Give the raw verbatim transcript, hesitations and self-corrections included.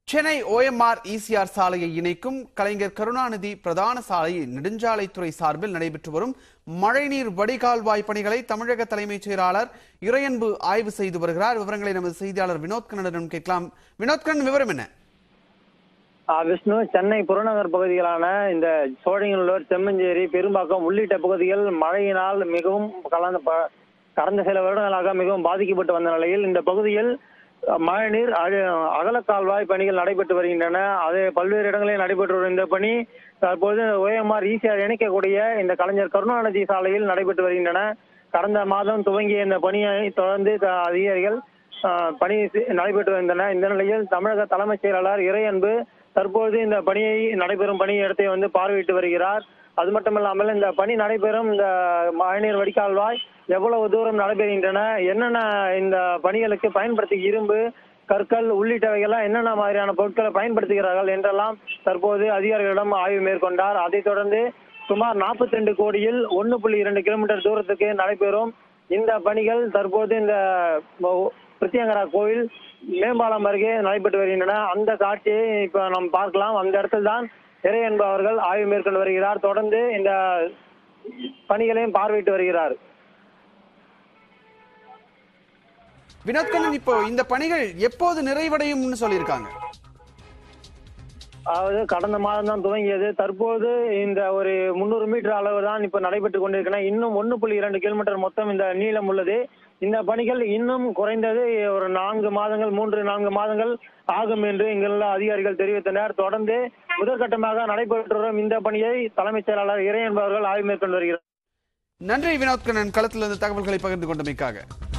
Chennai O M R E C R சாலையை இணைக்கும் கலைஞர் கருணாநிதி பிரதான சாலையில் நெடுஞ்சாலைத்துறை சார்பில் நடைபெற்று வரும் மழைநீர் வடிகால்வாய் பணிகளை தமிழக தலைமைச் செயலாளர் இறையன்பு ஆய்வு செய்து வருகிறார். விவரங்களை நமது செய்தியாளர் வினோத் கண்ணனிடம் கேட்கலாம். வினோத் கண்ணன், விவரம் என்ன? விஷ்ணு, சென்னை புறநகர் பகுதிகளான இந்த சோழிங்கநல்லூர், செம்மஞ்சேரி, பெரும்பாக்கம் உள்ளிட்ட பகுதிகள் மழையினால் மிகவும் கலந்த கடந்த சில வருடங்களாக மிகவும் பாதிக்கப்பட்டு வந்த நிலையில் இந்த பகுதியில் மழைநீர் அகலக்கால்வாய் பணிகள் நடைபெற்று வருகின்றன. அது பல்வேறு இடங்களில் நடைபெற்று வரும் இந்த பணி தற்போது O M R E C R இணைக்கக்கூடிய இந்த கலைஞர் கருணாநிதி சாலையில் நடைபெற்று வருகின்றன. கடந்த மாதம் துவங்கிய இந்த பணியை தொடர்ந்து அதிகாரிகள் பணி நடைபெற்று வந்தன. இந்த நிலையில் தமிழக தலைமைச் செயலாளர் இறையன்பு தற்போது இந்த பணியை நடைபெறும் பணி இடத்தை வந்து பார்வையிட்டு வருகிறார். அது மட்டுமில்லாமல் இந்த பணி நடைபெறும் இந்த மழைநீர் வடிகால்வாய் எவ்வளவு தூரம் நடைபெறுகின்றன, என்னென்ன இந்த பணிகளுக்கு பயன்படுத்தி இரும்பு, கற்கள் உள்ளிட்டவைகள்லாம் என்னென்ன மாதிரியான பொருட்களை பயன்படுத்துகிறார்கள் என்றெல்லாம் தற்போது அதிகாரிகளிடம் ஆய்வு மேற்கொண்டார். அதைத் தொடர்ந்து சுமார் நாற்பத்தி ரெண்டு கோடியில் ஒன்று புள்ளி இரண்டு கிலோமீட்டர் தூரத்துக்கு நடைபெறும் இந்த பணிகள் தற்போது இந்த பிரித்தியங்கரா கோயில் மேம்பாலம் அருகே நடைபெற்று வருகின்றன. அந்த காட்சியை இப்ப நாம் பார்க்கலாம். அந்த இடத்தில் தான் இறையன்பு அவர்கள் ஆய்வு மேற்கொண்டு வருகிறார். தொடர்ந்து இந்த பணிகளையும் பார்வையிட்டு வருகிறார். வினோத் கண்ணன், இப்போ இந்த பணிகள் எப்போது நிறைவடையும் சொல்லியிருக்காங்க? அதாவது கடந்த மாதம் தான் துவங்கியது. தற்போது இந்த ஒரு முன்னூறு மீட்டர் அளவு தான் இப்ப நடைபெற்றுக் கொண்டிருக்கின்றன. இன்னும் ஒன்னு புள்ளி இரண்டு கிலோமீட்டர் மொத்தம் இந்த நீளம் உள்ளது. இந்த பணிகள் இன்னும் குறைந்தது ஒரு நான்கு மாதங்கள் மூன்று நான்கு மாதங்கள் ஆகும் என்று இங்குள்ள அதிகாரிகள் தெரிவித்தனர். தொடர்ந்து முதற்கட்டமாக நடைபெற்று வரும் இந்த பணியை தலைமைச் செயலாளர் இறையன்பு அவர்கள் ஆய்வு மேற்கொண்டு வருகிறார். நன்றி வினோத் கண்ணன், களத்திலிருந்து தகவல்களை பகிர்ந்து கொண்டமைக்காக.